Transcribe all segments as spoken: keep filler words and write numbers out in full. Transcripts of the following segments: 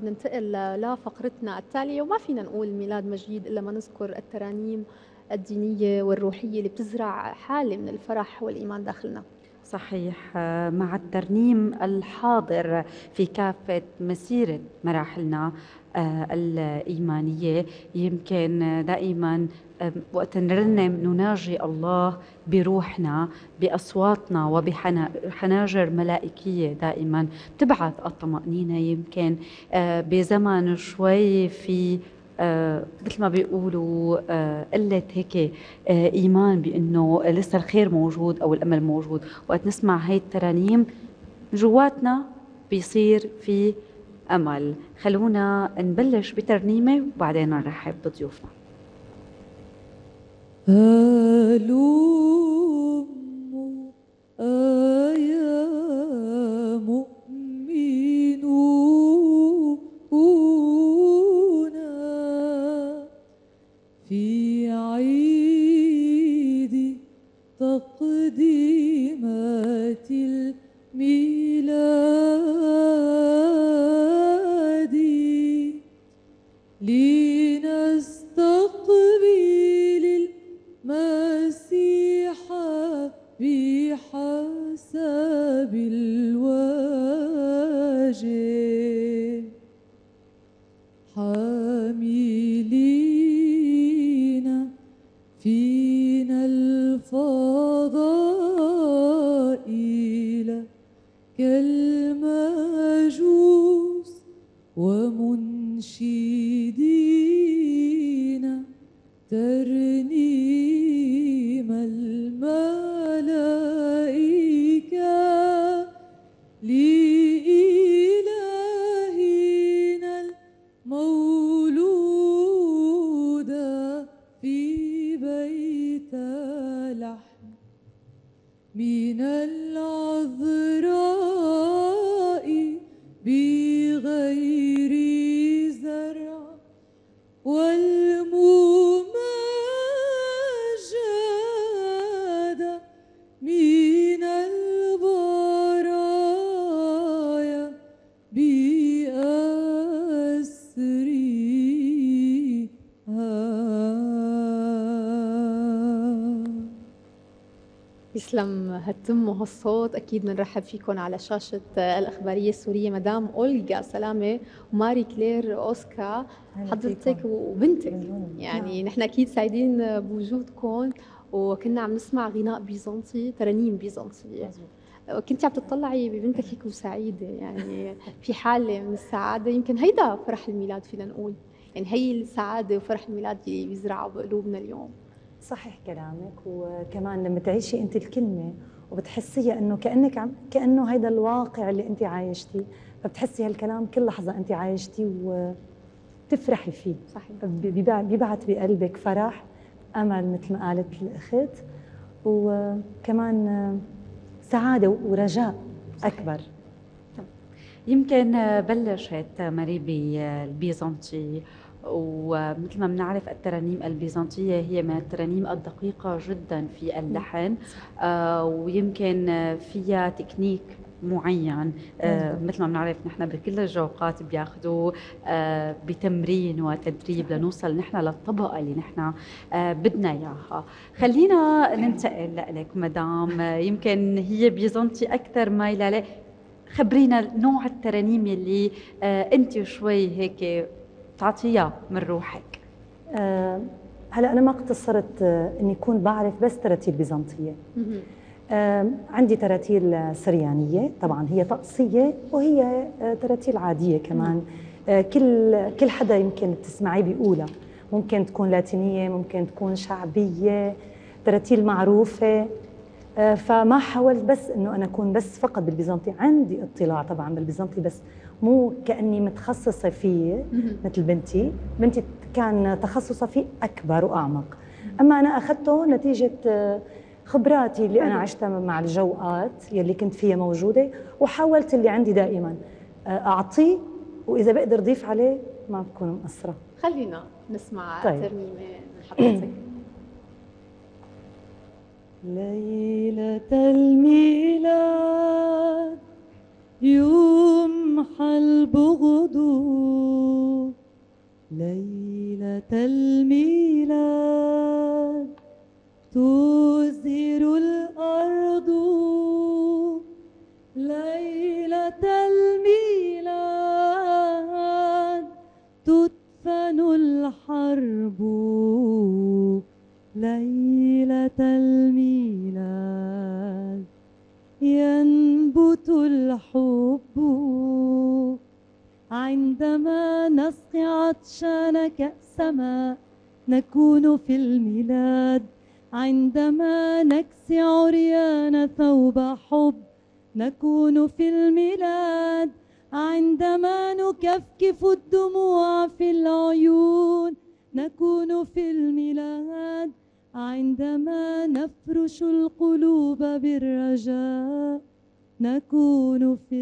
ننتقل لفقرتنا التالية، وما فينا نقول ميلاد مجيد إلا ما نذكر الترانيم الدينية والروحية اللي بتزرع حالة من الفرح والإيمان داخلنا. صحيح. آه، مع الترنيم الحاضر في كافة مسيرة مراحلنا آه، الإيمانية، يمكن دائما آه، وقت نرنم نناجي الله بروحنا بأصواتنا وبحناجر ملائكية دائما تبعث الطمأنينة. يمكن آه، بزمن شوي في آه مثل ما بيقولوا آه قلة هيك آه إيمان بأنه لسه الخير موجود أو الأمل موجود، وقت نسمع هاي الترانيم جواتنا بيصير في أمل. خلونا نبلش بترنيمة وبعدين نرحب بضيوفنا. هلم يا مؤمنون في عيد تقديمات الميلاد لنستقبل المسيح بحسب الواجب، حاملين فينا الفضائل كالمجوس ومنشدين ترنيم الملائكة لإلهنا المولود في بيت لحم من العذراء بغير زرع، والممجد من البرايا بأسرها. يسلم هالتم وهالصوت. أكيد بنرحب فيكم على شاشة الإخبارية السورية مدام أولغا سلامة وماري كلير أوسكا، حضرتك وبنتك. يعني نحن أكيد سعيدين بوجودكم، وكنا عم نسمع غناء بيزنطي، ترانيم بيزنطية. كنت عم تطلعي ببنتك هيك وسعيدة، يعني في حالة من السعادة. يمكن هيدا فرح الميلاد فينا نقول، يعني هي السعادة وفرح الميلاد اللي بيزرعه بقلوبنا اليوم. صحيح كلامك. وكمان لما تعيشي انت الكلمه وبتحسيها انه كانك عم كانه هيدا الواقع اللي انت عايشتيه، فبتحسي هالكلام كل لحظه انت عايشتيه وبتفرحي فيه. صحيح. بيبعت بقلبك فرح، امل مثل ما قالت الاخت، وكمان سعاده ورجاء اكبر. يمكن بلشت ماري بالبيزنطي، ومثل ما بنعرف الترانيم البيزنطية هي من الترانيم الدقيقة جدا في اللحن، آه ويمكن فيها تكنيك معين. آه مثل ما بنعرف نحن بكل الجوقات بياخذوا آه بتمرين وتدريب لنوصل نحن للطبقة اللي نحن آه بدنا اياها. خلينا ننتقل لك مدام، يمكن هي بيزنطي أكثر مايلة. خبرينا نوع الترانيم اللي آه انت شوي هيك تعطيها من روحك. أه هلا انا ما اقتصرت أه اني اكون بعرف بس تراتيل بيزنطيه. أه عندي تراتيل سريانيه، طبعا هي طقسيه وهي أه تراتيل عاديه كمان. أه كل كل حدا يمكن بتسمعيه بيقولها، ممكن تكون لاتينيه، ممكن تكون شعبيه، تراتيل معروفه. أه فما حاولت بس انه انا اكون بس فقط بالبيزنطي. عندي اطلاع طبعا بالبيزنطي بس مو كاني متخصصه فيه مثل بنتي. بنتي كان تخصصها فيه اكبر واعمق، اما انا اخذته نتيجه خبراتي اللي انا عشتها مع الجوقات يلي كنت فيها موجوده، وحاولت اللي عندي دائما اعطيه، واذا بقدر ضيف عليه ما بكون مقصره. خلينا نسمع طيب. ترنيمه من حضرتك. ليلة الميلاد يمحى البغض ليلة الميلاد تزهر الأرض ليلة الميلاد تدفن الحرب ليلة الميلاد ينبت الحب عندما نسقي عطشان كأس ماء نكون في الميلاد عندما نكسي عريان ثوب حب نكون في الميلاد عندما نكفكف الدموع في العيون نكون في الميلاد عندما نفرش القلوب بالرجاء نكون في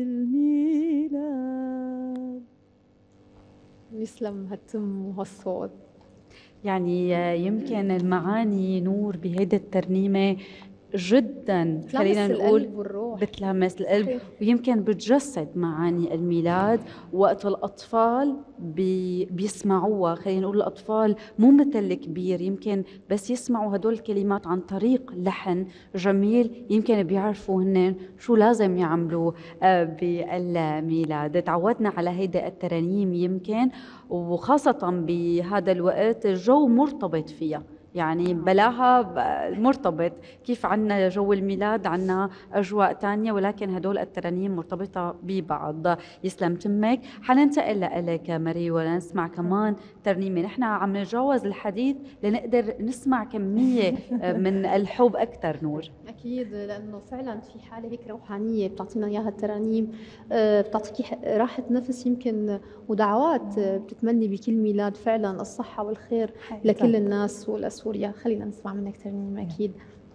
الميلاد. يسلم هالتم وهالصوت. يعني يمكن المعاني نور بهيدا الترنيمة جدا خلينا نقول القلب والروح. بتلامس القلب صحيح. ويمكن بتجسد معاني الميلاد وقت الأطفال بي بيسمعوها. خلينا نقول الأطفال مو مثل الكبير، يمكن بس يسمعوا هدول الكلمات عن طريق لحن جميل يمكن بيعرفوا هن شو لازم يعملوا بالميلاد. تعودنا على هيدا الترانيم يمكن، وخاصة بهذا الوقت الجو مرتبط فيها، يعني بلاها مرتبط. كيف عنا جو الميلاد عنا أجواء تانية، ولكن هدول الترانيم مرتبطة ببعض. يسلم تمك. حننتقل لك ماري ونسمع كمان ترنيمة. نحن عم نتجاوز الحديث لنقدر نسمع كمية من الحب أكثر. نور أكيد، لأنه فعلا في حالة هيك روحانية بتعطينا إياها الترانيم، بتعطيكي راحة نفس يمكن، ودعوات بتتمني بكل ميلاد فعلا الصحة والخير لكل الناس ولسوريا. خلينا نسمع منك ترنيمة. أكيد.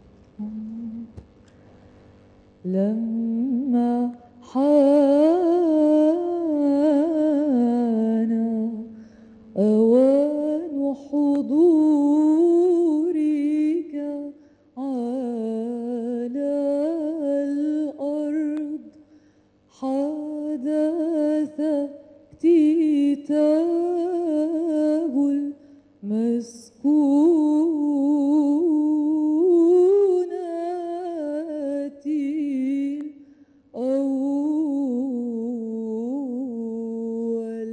لما حان أوان حضورك على الأرض حدث اكتتاب المسكونات الأول،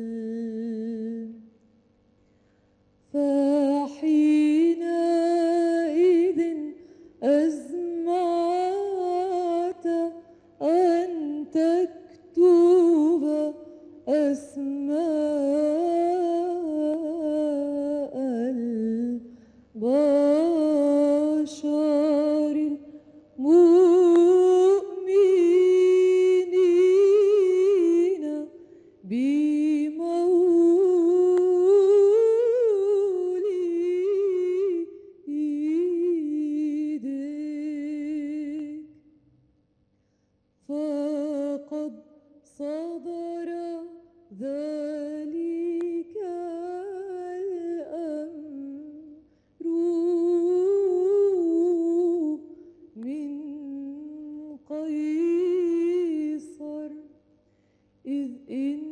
فحينئذ أزمعت أن تكتب أسماء البشر المؤمنين بمولدك، فقد صدر ذلك الأمر من قيصر، إذ إن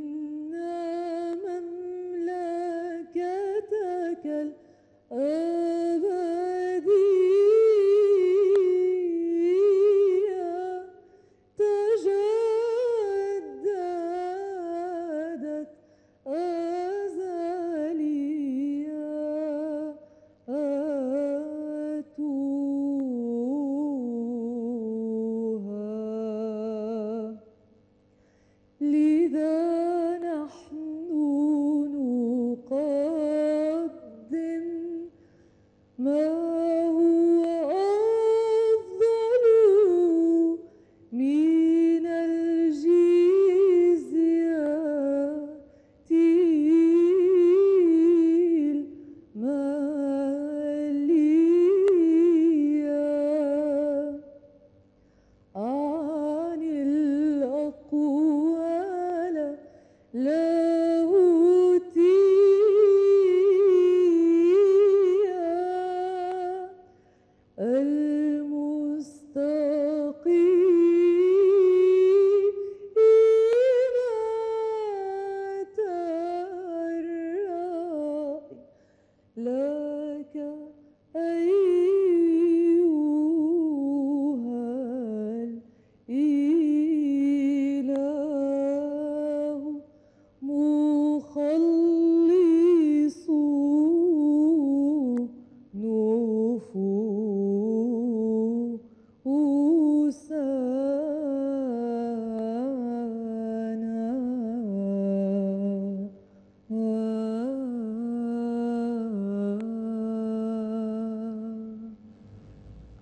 مملكتك الأبدية تجددت أزلياتها، لذا نحن نقدم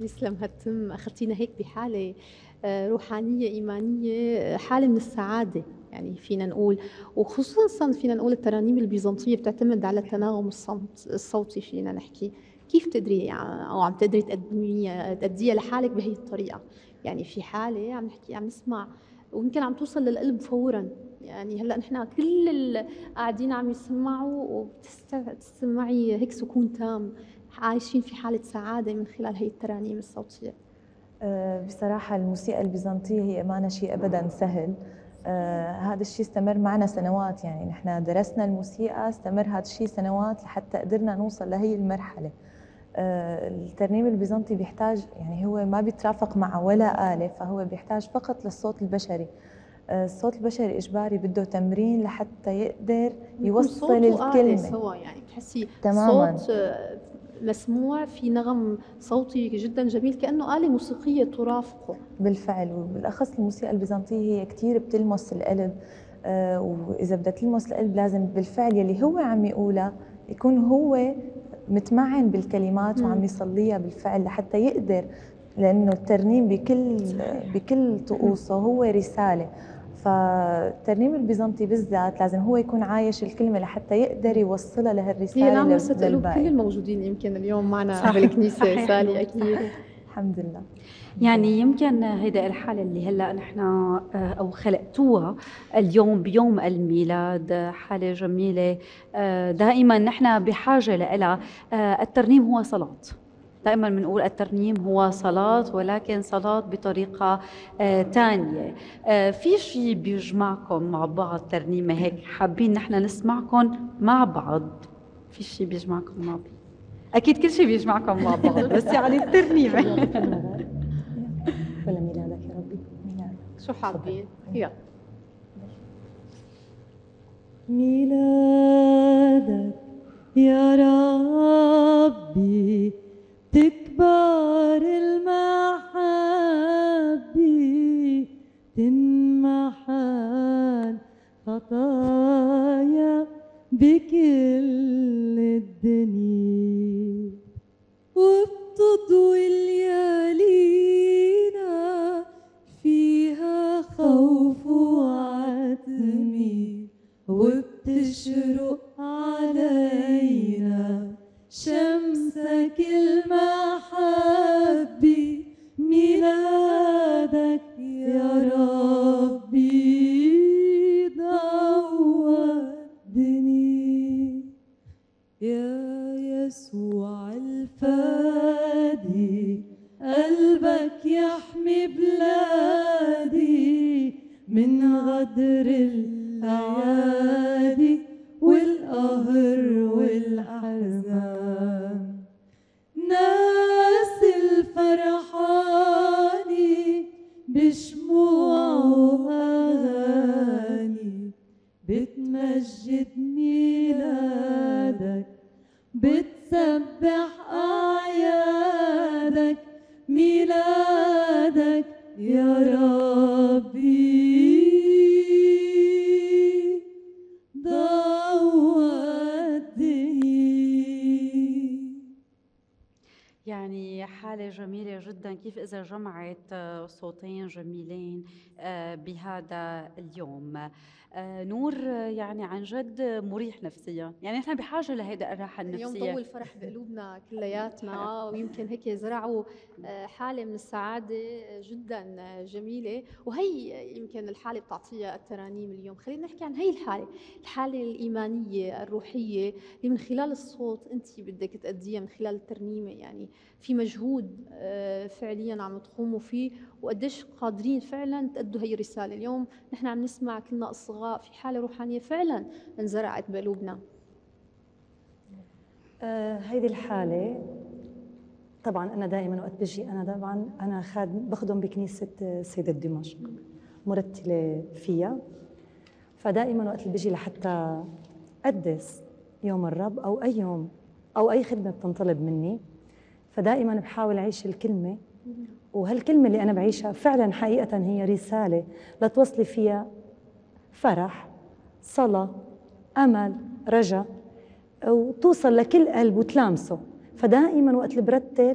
يسلم هالتم، أخذتينا هيك بحالة آه، روحانية إيمانية، آه، حالة من السعادة يعني فينا نقول. وخصوصا فينا نقول الترانيم البيزنطية بتعتمد على التناغم الصوت الصوتي فينا نحكي. كيف تدري يعني أو عم تقدري تقدميها تأديها لحالك بهي الطريقة؟ يعني في حالة عم نحكي عم نسمع ويمكن عم توصل للقلب فورا. يعني هلا نحن كل اللي قاعدين عم يسمعوا وبتسمعي هيك سكون تام، عايشين في حالة سعادة من خلال هي الترانيم الصوتية. آه، بصراحة الموسيقى البيزنطية هي ما شيء أبدا سهل. آه، هذا الشيء استمر معنا سنوات، يعني نحن درسنا الموسيقى استمر هذا الشيء سنوات لحتى قدرنا نوصل لهي المرحلة. آه، الترنيم البيزنطي بيحتاج، يعني هو ما بيترافق مع ولا آلة، فهو بيحتاج فقط للصوت البشري. آه، الصوت البشري إجباري بده تمرين لحتى يقدر يوصل صوت وآلة الكلمة سوا، يعني بتحسي تماما. صوت آه، مسموع في نغم صوتي جدا جميل كأنه آلة موسيقية ترافقه. بالفعل، وبالأخص الموسيقى البيزنطية هي كتير بتلمس القلب. آه، وإذا بدها تلمس القلب لازم بالفعل يلي هو عم يقولها يكون هو متمعن بالكلمات وعم يصليها بالفعل لحتى يقدر، لأنه الترنيم بكل بكل طقوسه هو رسالة. فالترنيم البيزنطي بالذات لازم هو يكون عايش الكلمة لحتى يقدر يوصلها لهالرسالة. هي لامست قلوب للباقي. كل الموجودين يمكن اليوم معنا صح. بالكنيسة. صحيح سالي أكيد. صحيح. الحمد لله. يعني يمكن هيدا الحالة اللي هلا نحن أو خلقتوها اليوم بيوم الميلاد حالة جميلة. دائما نحن بحاجة لها. الترنيم هو صلاة، دائما بنقول الترنيم هو صلاة، ولكن صلاة بطريقة تانية. في شيء بيجمعكم مع بعض ترنيمة هيك حابين نحن نسمعكم مع بعض؟ في شيء بيجمعكم مع بعض؟ أكيد كل شيء بيجمعكم مع بعض، بس يعني الترنيمة. ولا ميلادك يا ربي؟ ميلاد. شو حابين؟ يلا. ميلادك يا ربي تكبر المحبة، تنمحن خطايا بكل الدنيا، وبتضوي ليالينا فيها خوف وعتمي، وبتشرق علينا شمسك المحبة. ميلادك يا ربي ضوّدني، يا يسوع الفادي قلبك يحمي بلادي من غدر الأيادي والقهر والأحزان. ناس الفرحاني بشموع وأغاني بتمجد ميلادك، بتسبح أعيادك. ميلادك يا ربي ضوّدني. يعني حالة جميلة جدا، كيف إذا جمعت صوتين جميلين بهذا اليوم. نور يعني عن جد مريح نفسيا، يعني نحن بحاجة لهيدا الراحة النفسية. اليوم ضوء الفرح بقلوبنا كلياتنا، ويمكن هيك زرعوا حالة من السعادة جدا جميلة، وهي يمكن الحالة بتعطيها الترانيم اليوم. خلينا نحكي عن هي الحالة، الحالة الإيمانية الروحية اللي من خلال الصوت أنت بدك تأديها من خلال الترنيمة. يعني في مجهود فعليا عم تقوموا فيه، وقديش قادرين فعلا تأدوا هي الرسالة. اليوم نحن عم نسمع كلنا الصغاء في حالة روحانية فعلا انزرعت بقلوبنا. آه هيدي الحالة طبعا أنا دائما وقت بجي، أنا طبعا أنا خادم بخدم بكنيسة سيدة دمشق، مرتلة فيها، فدائما وقت اللي بجي لحتى أقدس يوم الرب أو أي يوم أو أي خدمة بتنطلب مني، فدائما بحاول أعيش الكلمة، وهالكلمة اللي أنا بعيشها فعلا حقيقة هي رسالة لتوصلي فيها فرح، صلاة، أمل، رجاء، وتوصل لكل قلب وتلامسه. فدائما وقت اللي برتل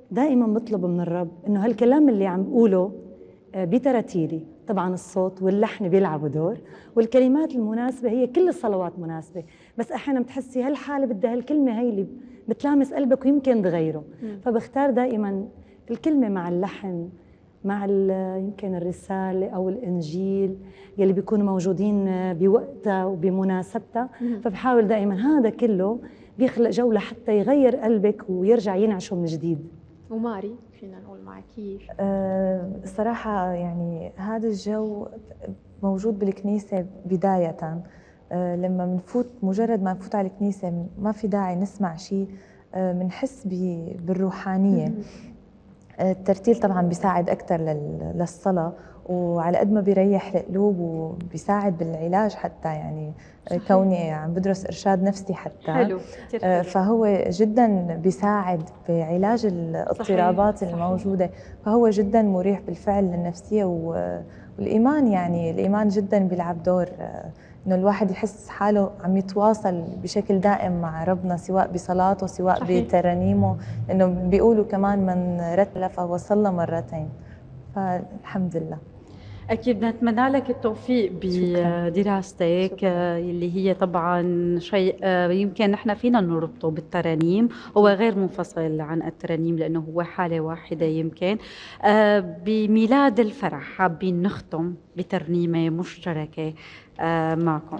دائما بطلب من الرب إنه هالكلام اللي عم بقوله بتراتيلي، طبعا الصوت واللحن بيلعبوا دور، والكلمات المناسبة هي كل الصلوات مناسبة، بس أحيانا بتحسي هالحالة بدها هالكلمة هي اللي بتلامس قلبك ويمكن تغيره، فبختار دائما الكلمة مع اللحن، مع يمكن الرسالة أو الإنجيل يلي بيكونوا موجودين بوقتها وبمناسبتها، فبحاول دائما هذا كله بيخلق جو لحتى يغير قلبك ويرجع ينعشه من جديد. وماري فينا نقول معك كيف؟ أه الصراحة يعني هذا الجو موجود بالكنيسة بداية. أه لما بنفوت، مجرد ما نفوت على الكنيسة ما في داعي نسمع شيء، بنحس أه بالروحانية. الترتيل طبعا بيساعد أكثر للصلاة، وعلى قد ما بيريح القلوب وبيساعد بالعلاج حتى، يعني صحيح. كوني عم بدرس إرشاد نفسي حتى حلو. فهو جدا بيساعد بعلاج الاضطرابات صحيح. الموجودة، فهو جدا مريح بالفعل للنفسية، والإيمان يعني الإيمان جدا بيلعب دور، إنه الواحد يحس حاله عم يتواصل بشكل دائم مع ربنا، سواء بصلاته سواء صحيح. بترانيمه، إنه بيقولوا كمان من رتل فهو صلى مرتين، فالحمد لله. أكيد بنتمنى لك التوفيق بدراستك اللي هي طبعا شيء يمكن نحن فينا نربطه بالترانيم، هو غير منفصل عن الترانيم لأنه هو حالة واحدة. يمكن بميلاد الفرح حابين نختم بترنيمة مشتركة معكم.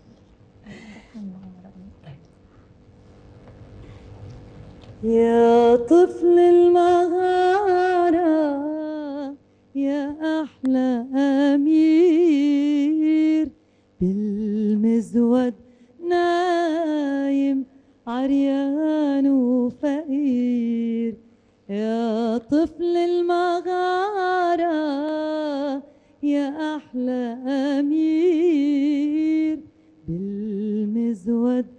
يا طفل المغارة يا أحلى أمير، بالمزود نايم عريان وفقير. يا طفل المغارة يا أحلى أمير، بالمزود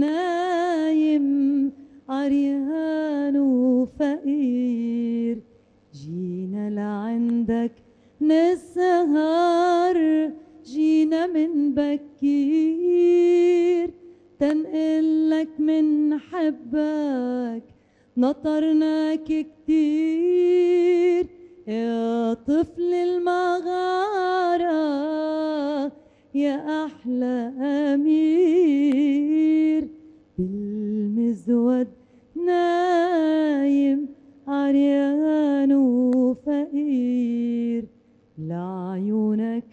نايم عريان وفقير. جينا لعندك نسهر، جينا من بكير، تنقلك من حبك نطرناك كتير. يا طفل المغارة يا أحلى أمير، بالمزود نايم عريان وفقير. لعيونك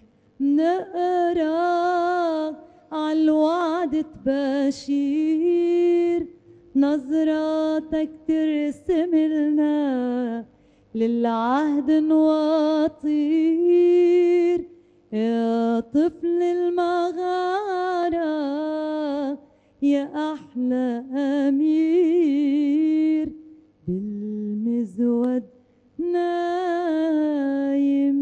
نقرا عالوعد تباشير، نظراتك ترسملنا للعهد نواطير. يا طفل المغارة يا أحلى أمير، بالمزود نايم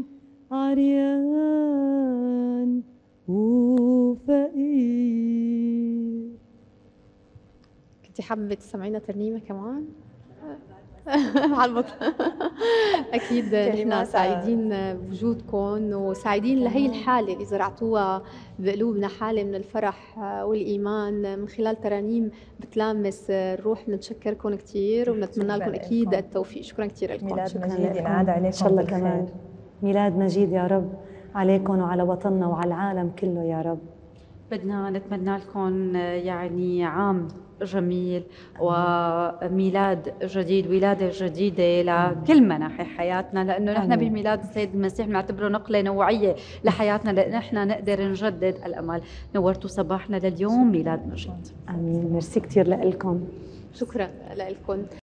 عريان وفقير. كنتي حابة تسمعينا ترنيمة كمان؟ على البطل. أكيد نحن سعيدين بوجودكم وسعيدين لهي الحالة اللي زرعتوها بقلوبنا، حالة من الفرح والإيمان من خلال ترانيم بتلامس الروح. بنتشكركم كثير وبنتمنى لكم أكيد التوفيق. شكرا كثير لكم. ميلاد مجيد ينعاد عليكم إن شاء الله كمان. ميلاد مجيد يا رب عليكم وعلى وطننا وعلى العالم كله يا رب. بدنا نتمنى لكم يعني عام جميل وميلاد جديد، ولادة جديدة لكل مناحي حياتنا، لأنه نحن بميلاد السيد المسيح نعتبره نقلة نوعية لحياتنا، لأن نحن نقدر نجدد الأمل. نورتوا صباحنا لليوم، ميلاد مجيد. آمين. ميرسي كتير لكم. شكرا لكم.